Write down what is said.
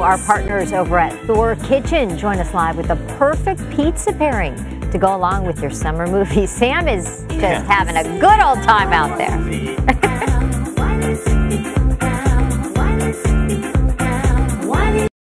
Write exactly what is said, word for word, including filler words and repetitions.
our partners over at Thor Kitchen join us live with the perfect pizza pairing to go along with your summer movie. Sam is just having a good old time out there.